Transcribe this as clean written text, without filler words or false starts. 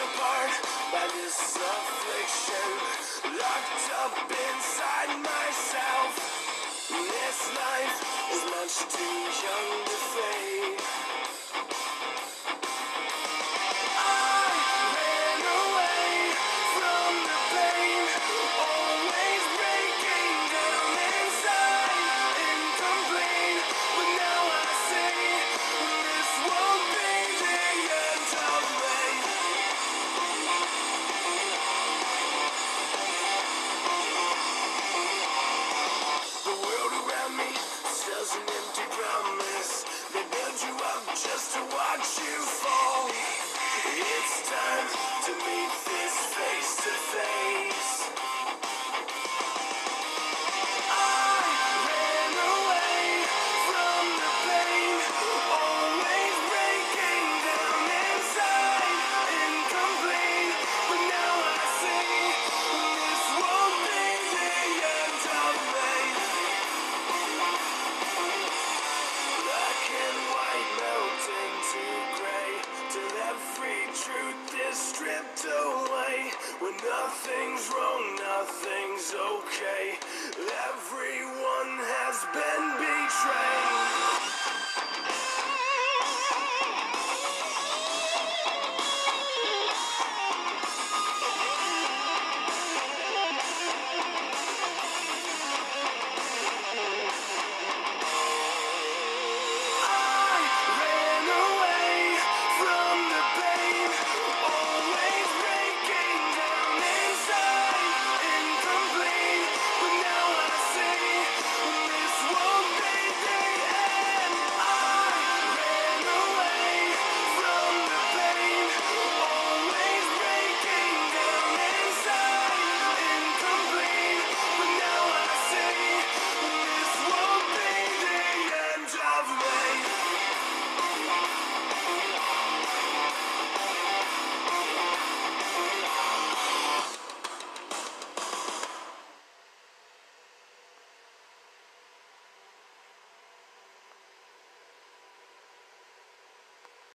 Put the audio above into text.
apart by this affliction, locked up inside myself. This life is much too young to fade. I ran away from the pain, always breaking down inside, incomplete. But now I see this won't be the end of me. The world around me sells an empty promise. They build you up just to watch you fall. It's time to meet this face to face. I ran away from the pain, always breaking down inside, incomplete. But now I see this won't be the end of me. Black and white melt into gray, till every truth is stripped away. When nothing's wrong, nothing's okay. Everyone has been betrayed.